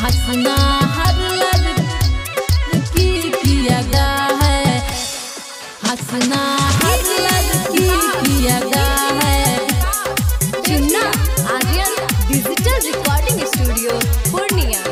हंसना हर लड़की की अदा है, हंसना हर लड़की की अदा है। Chunna Aryan digital recording studio Purnia.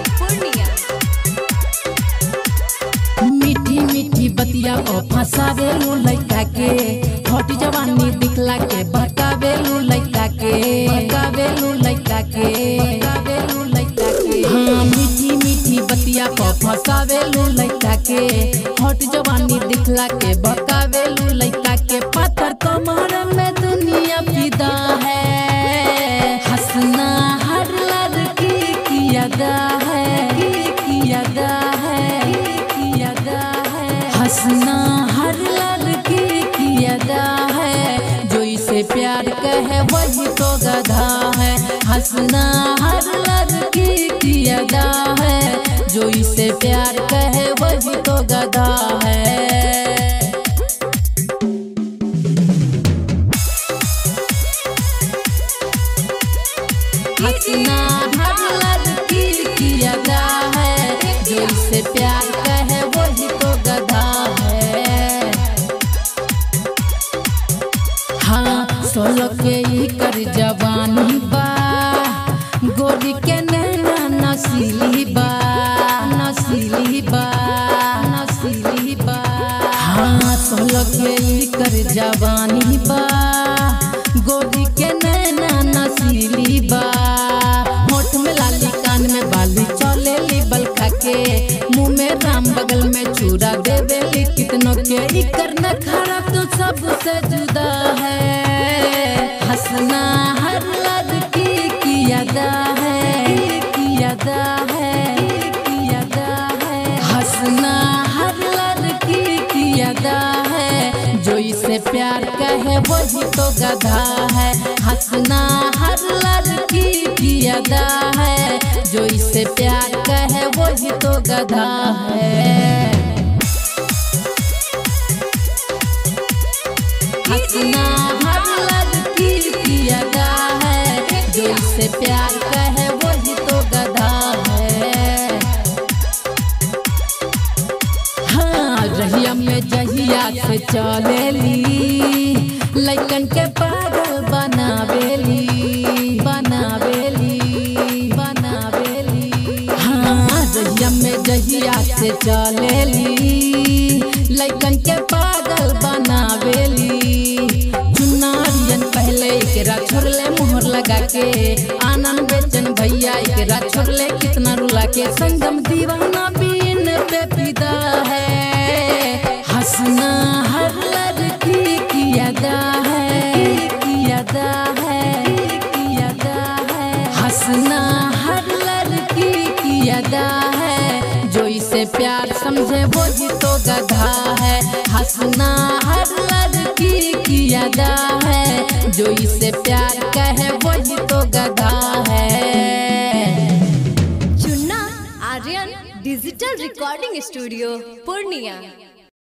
मीठी मीठी बतिया को फंसावेलू लइका के, हट जवानी दिखला के बहकावेलू लइका के, बहकावेलू लइका के, बहकावेलू लइका के। हाँ मीठी मीठी बतिया को फंसावेलू लइका के, हट जवानी दिखला के बहकावेलू लइका के। पत्थर कमर में दुनिया फिदा है, हंसना हर लड़की की अदा है, की अदा है, की अदा है। हंसना हर लड़की की अदा है, जो इसे प्यार कहे वही तो गधा है। हंसना हर लड़की की अदा है, जो इसे प्यार कहे वही तो गधा है। हंसना हर लड़की की अदा है, जो इसे प्यार कहे वही तो गधा है। हाँ सोलो के ही कर जवानी बा, गोरी के नैना नसीली बा, नसीली बा, नसीली बा। हाँ सोलो के ही कर जवानी बा, गोरी के नैना नसीली बा। होठ में लाली कान में बाली चले ली बलखा के, मुँह में राम बगल में चूड़ा देवेली कितनों के। इकर न खरा तो सबसे जुदा है, हंसना हर लड़की की अदा है, की अदा है, की अदा है। हंसना हर लड़की की अदा है, जो इसे प्यार कहे वही तो गधा है। हंसना हर लड़की की अदा है, जो इसे प्यार कहे वही तो गधा है। हंसना हर लड़की की अदा है, जो इसे प्यार कहे वही तो गधा है। हाँ रहिया में जहिया से चलेली, लइकन के पागल बनावेली, बनावेली, बनावेली। हाँ रहिया में जहिया से चलेली, लइकन के पागल बनावेली। चुनारियन पहले एकरा छोड़ले मोहर लगा के, आनंद बेचन भैया एकरा छोड़ले कितना रुला के। संगम दीवाना बीन पे फिदा है, हंसना हर लड़की की अदा है, की अदा है, की अदा है। हंसना हर लड़की की अदा है, जो इसे प्यार समझे वही तो गधा है। हंसना हर लड़की की अदा है, जो इसे प्यार कहे वही तो गधा है। Chunna Aryan digital recording studio Purnia.